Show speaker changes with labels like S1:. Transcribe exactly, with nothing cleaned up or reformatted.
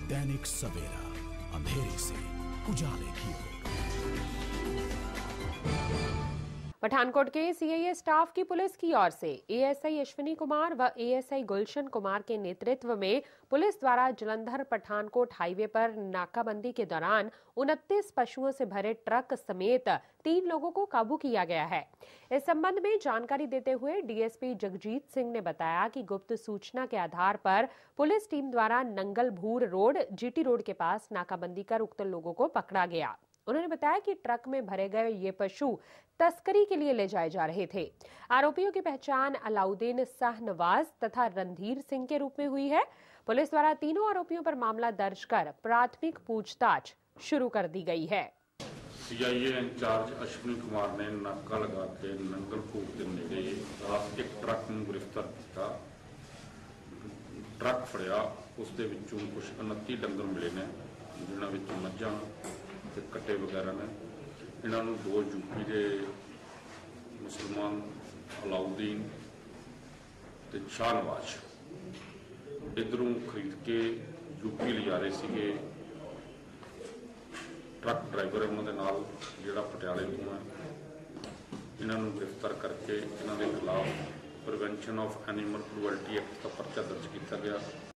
S1: दैनिक सवेरा, अंधेरे से उजाले की ओर।
S2: पठानकोट के सीआईए स्टाफ की पुलिस की ओर से एएसआई अश्विनी कुमार व एएसआई गुलशन कुमार के नेतृत्व में पुलिस द्वारा जलंधर पठानकोट हाईवे पर नाकाबंदी के दौरान उनतीस पशुओं से भरे ट्रक समेत तीन लोगों को काबू किया गया है। इस संबंध में जानकारी देते हुए डीएसपी जगजीत सिंह ने बताया कि गुप्त सूचना के आधार पर पुलिस टीम द्वारा नंगलभूर रोड, जीटी रोड के पास नाकाबंदी कर उक्त लोगों को पकड़ा गया। उन्होंने बताया कि ट्रक में भरे गए ये पशु तस्करी के लिए ले जाए जा रहे थे। आरोपियों की पहचान अलाउद्दीन शाहनवाज तथा रणधीर सिंह के रूप में हुई है। पुलिस द्वारा तीनों आरोपियों पर मामला दर्ज कर प्राथमिक पूछताछ शुरू कर दी गई है।
S3: सीआईए इंचार्ज अश्विनी कुमार ने नाका लगा के नंगलभूर के नेड़े रात एक ट्रक में गिरफ्तार किया। ट्रक फड़िया, उसके विचों कुछ उनतीस डंगर मिले ने, जिन्हां विचों मੱਝਾਂ ਤੇ कट्टे वगैरह ने। इन्होंने दो यूपी के मुसलमान अलाउद्दीन ते शाहनवाज इधरों खरीद के यूपी ले जा रहे थे। ट्रक ड्राइवर उन्होंने नाल जिहड़ा पटियाले तो है, इन्होंने गिरफ्तार करके इन्हों के खिलाफ prevention of animal cruelty act का परचा दर्ज किया गया।